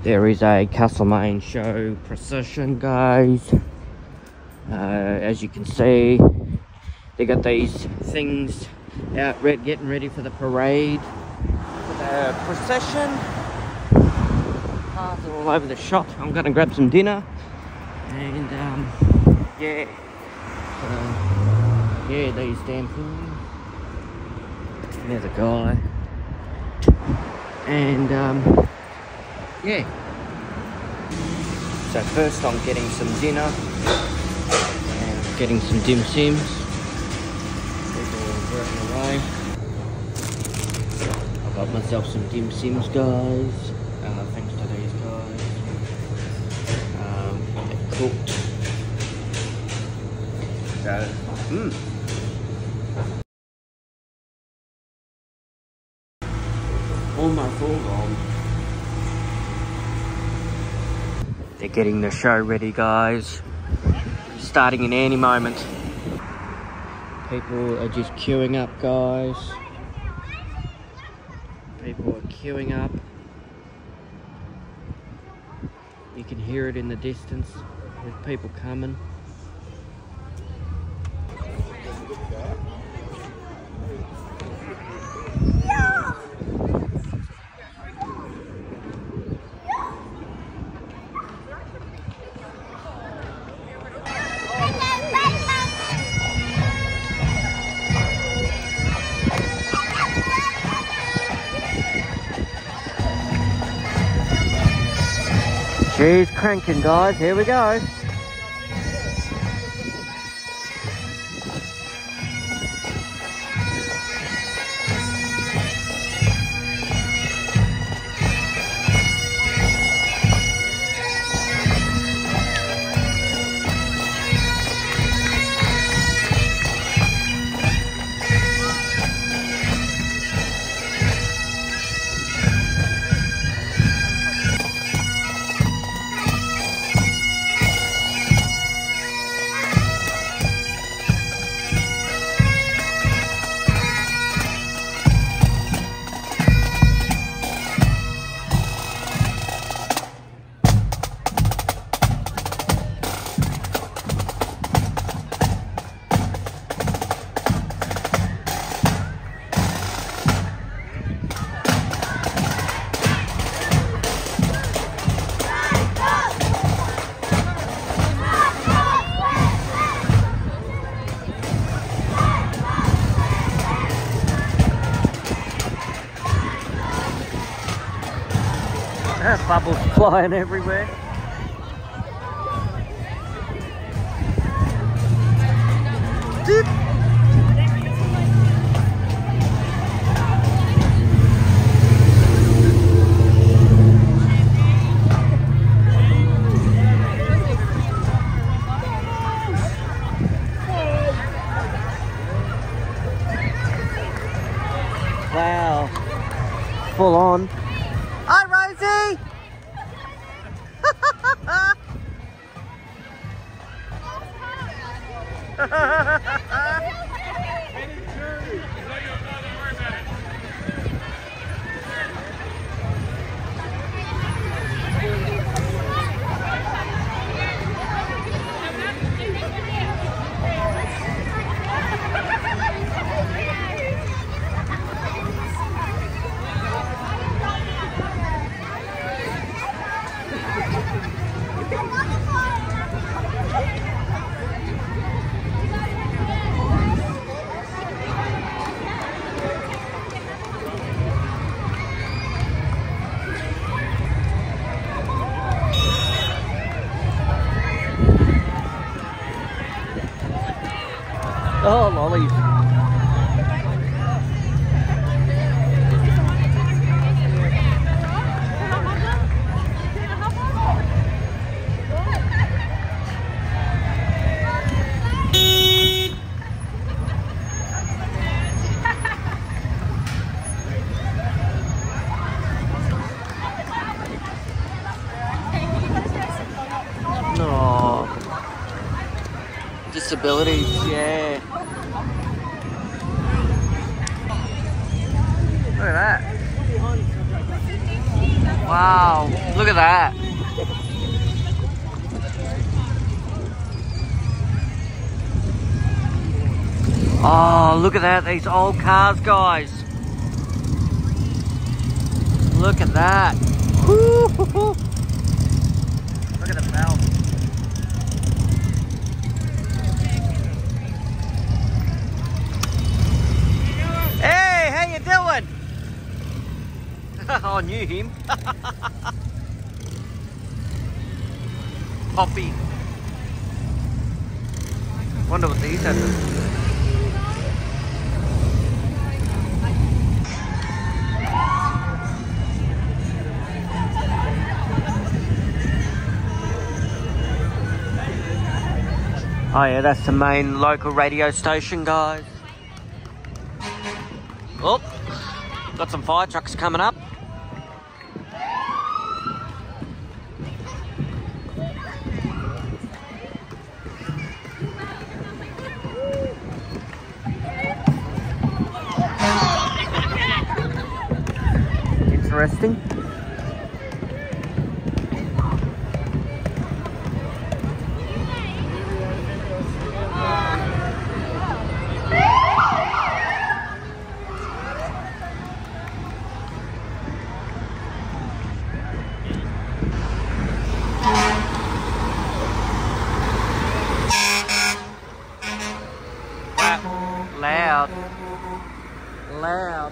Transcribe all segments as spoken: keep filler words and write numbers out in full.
There is a Castlemaine show procession, guys. Uh, as you can see, they got these things out red, getting ready for the parade, for the procession. Cars are all over the shop. I'm gonna grab some dinner, and um, yeah, so, yeah, these damn things. There's a guy, and um, yeah. So first I'm getting some dinner and getting some dim sims. People are working away. I got myself some dim sims, guys. Uh, thanks to these guys. Um, they're cooked. So, mmm. Almost all gone. They're getting the show ready, guys. Starting in any moment. People are just queuing up, guys. People are queuing up. You can hear it in the distance with people coming. She's cranking, guys. Here we go. Bubbles flying everywhere. Dip. Wow. Full on. Hi, Rosie! Oh, lollies. No. Disabilities, yeah. Look at that. Wow, look at that. Oh, look at that, these old cars, guys. Look at that. Woo-hoo-hoo. Look at the bell. Hey, how you doing? I knew him. Poppy. Wonder what these are. Oh yeah, that's the main local radio station, guys. Oh, got some fire trucks coming up. Interesting. Loud. Loud.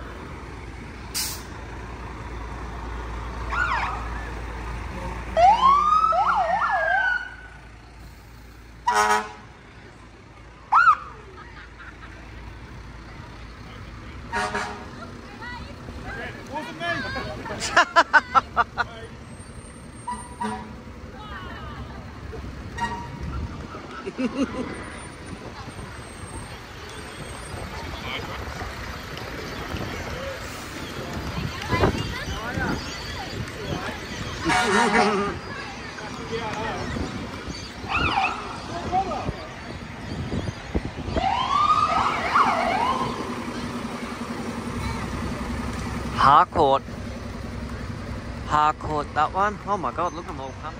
Harcourt. Harcourt, that one. Oh my god, look at them all coming.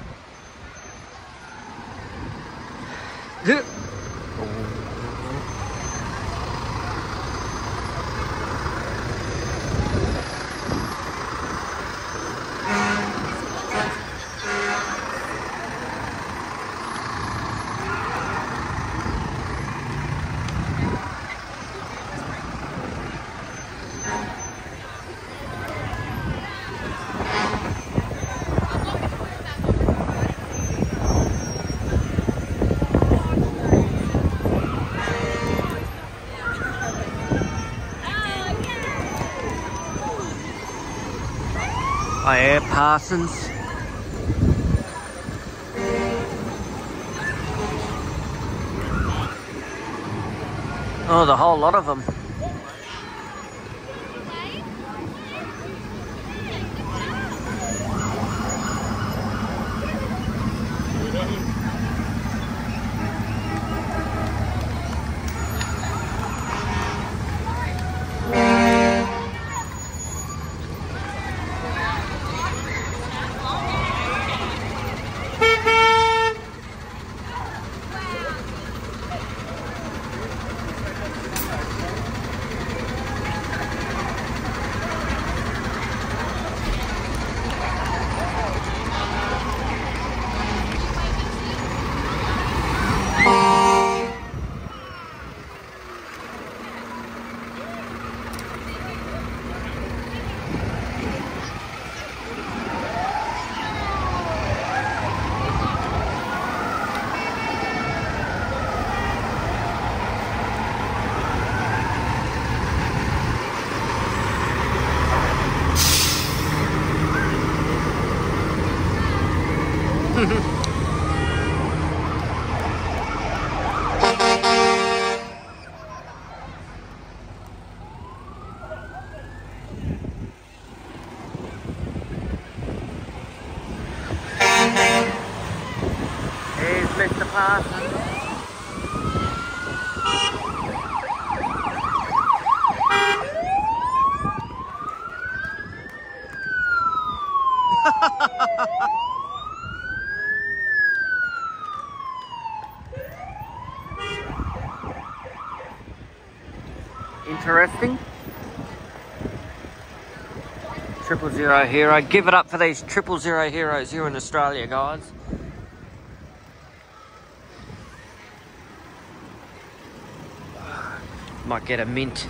Oh yeah, Parsons. Oh, the whole lot of them. Here's Mister Parsons. Interesting. Triple Zero Hero. Give it up for these Triple Zero Heroes here in Australia, guys. Might get a mint.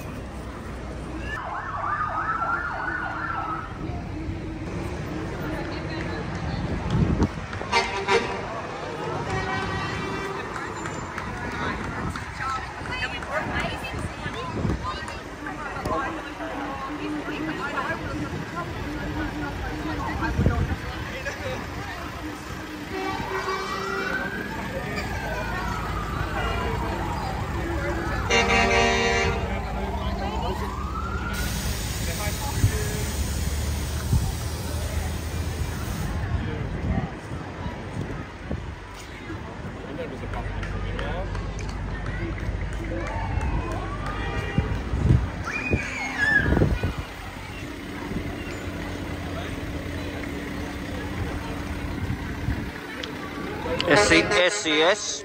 S C S.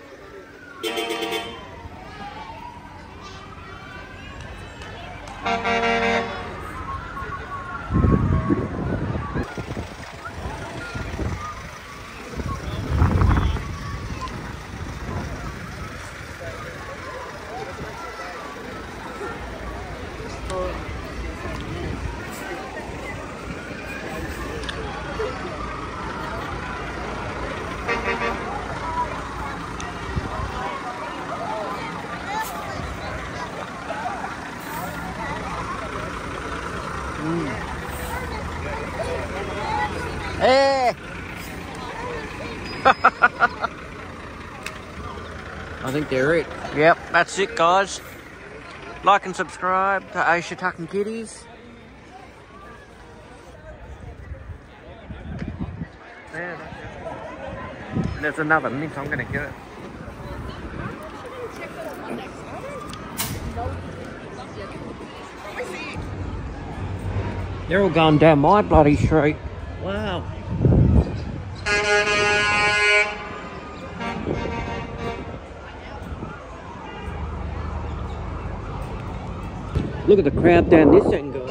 Hey! I think they're it. Yep, that's it, guys. Like and subscribe to Asia Tucking Kitties. There. And there's another mint. I'm gonna get it. They're all going down my bloody street. Wow. Look at the crowd down this end, guys.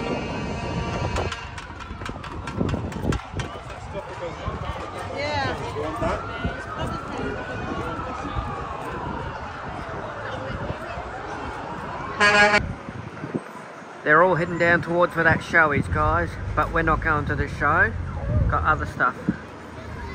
They're all heading down towards where that show is, guys, but we're not going to the show. Got other stuff.